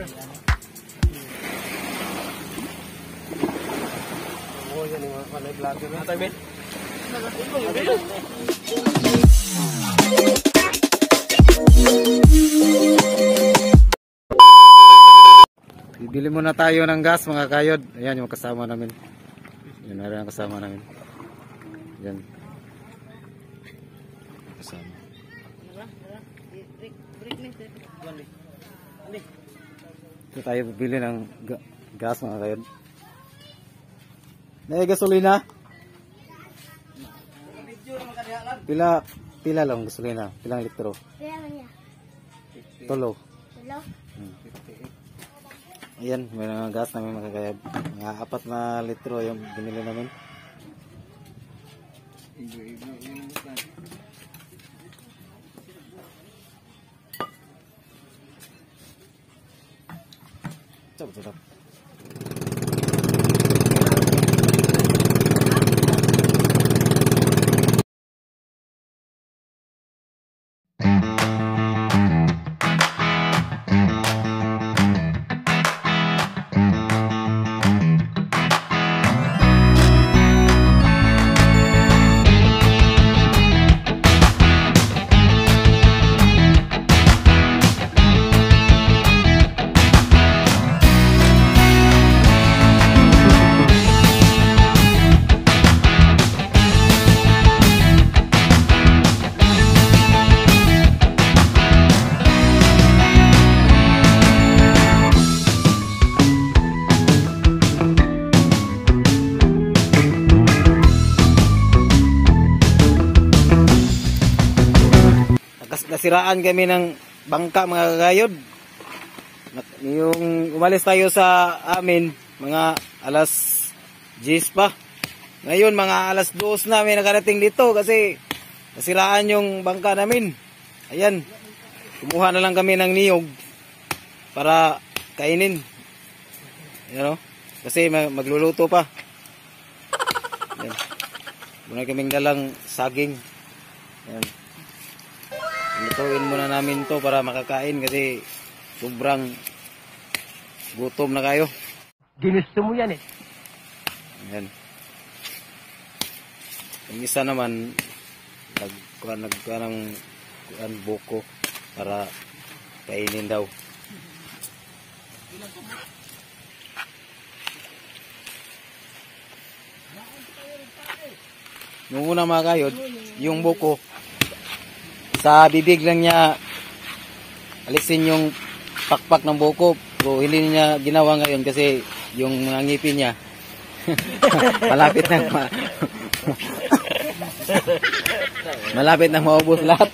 Oh, yan yung mga vlogger na tayo, Ben. Bibili muna tayo ng gas mga kayod. Ayan yung kasama namin. Yan na rin ang kasama namin. Yan. Kasama. Ito tayo bibili ng gas mga kayod. May gasolina? Pila lang gasolina? Pilang litro? Pila man niya? Tulo. Tulo? Ayan, may mga gas namin makakayad. Mga 4 na litro yung binili namin. Sarap. Nasiraan kami ng bangka mga kagayod. Yung umalis tayo sa amin mga alas 10 pa. Ngayon mga alas 2 na may nakarating dito kasi nasiraan yung bangka namin. Ayan. Kumuha na lang kami ng niyog para kainin. Ayan o. Kasi magluluto pa. Ayan. Muna kaming dalang saging. Ayan. Lutuin muna namin to para makakain kasi sobrang gutom na kayo. Ginusto mo yan eh. Ayan. Yung isa naman nagkuha ng buko para kainin daw. Nung una mga kayod, yung buko sa bibig lang niya alisin yung pakpak ng buko. Pero hindi niya ginawa ngayon kasi yung mga ngipin niya malapit na maubos lahat.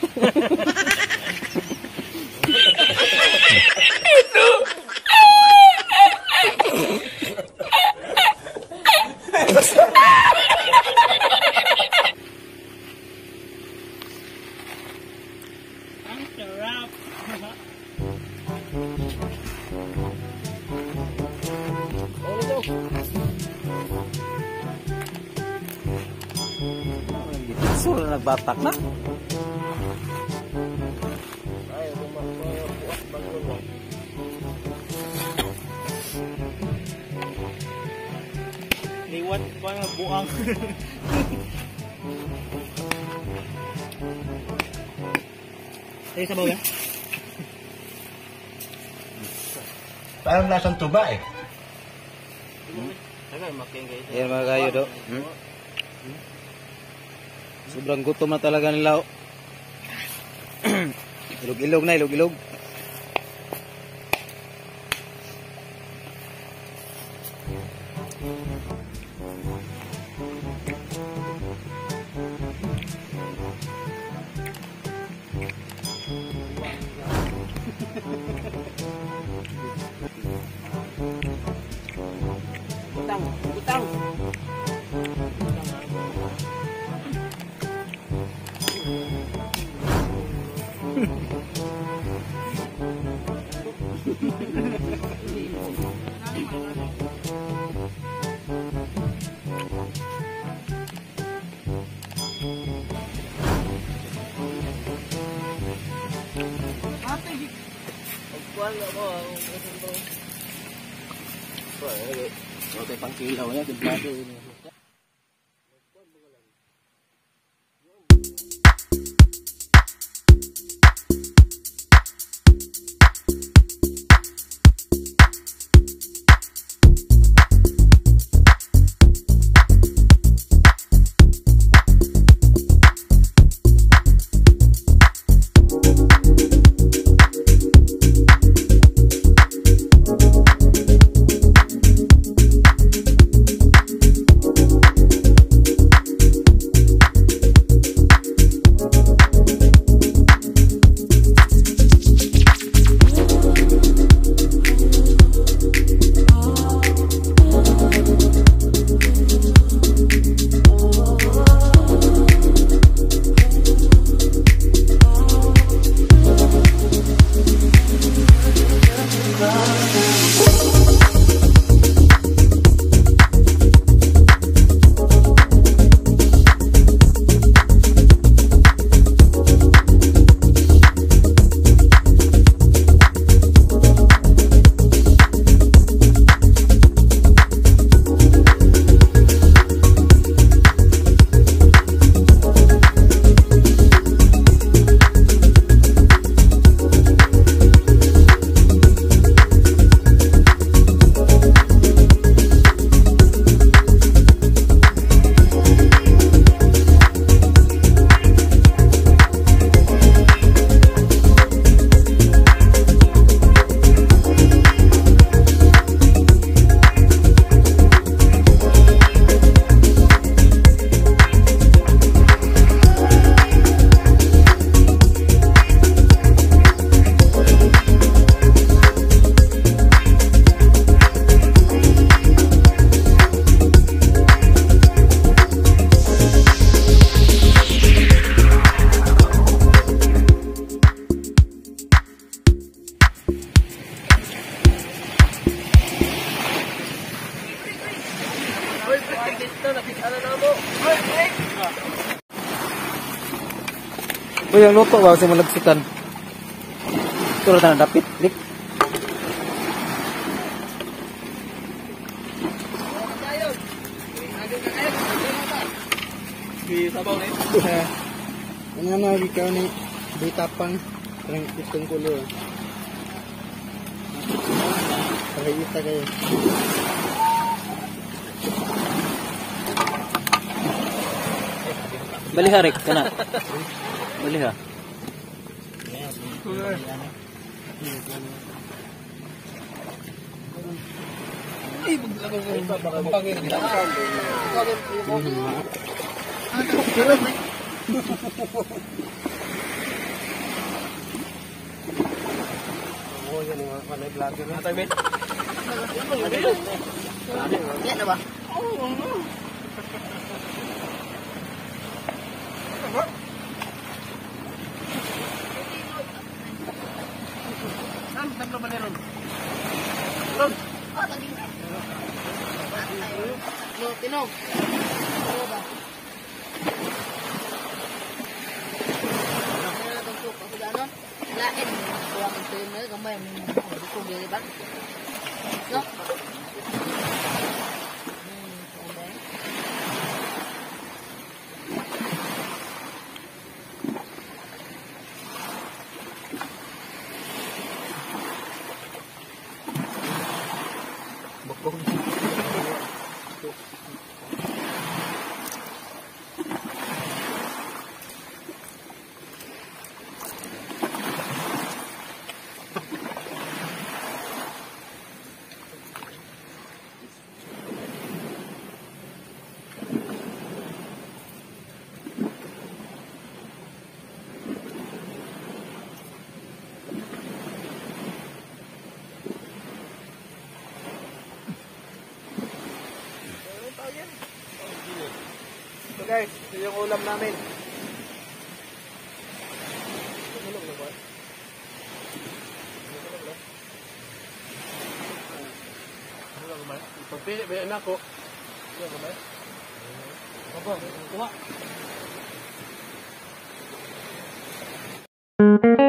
Sura nagbatak na. Liwat pa nga buang. Tayo sa bawah. Parang lasang tuba eh. Ayan mga kayo do. Sobrang gutom na talaga nila. Ilog-ilog na, ilog-ilog. Butang. kuan mo. Okay, pang kilaw ya, templado ini. Uy, ang luto ba kasi malagsikan. Ito na tanong dapit. Lik. Sabaw na ito. Ano na, ikaw ni Bitapang. Parang itong kulo. Pakikita kayo. Baliha Rick, kana. Baliha. Oh, yan yung mga vlogger na. Atay bet. Yan na ba? Tinog. Lain, kurang itu ini gambar yang dukung dia bang. No. So guys, ito yung ulam namin. Pagpili, bayan ako. Apa? Kuha.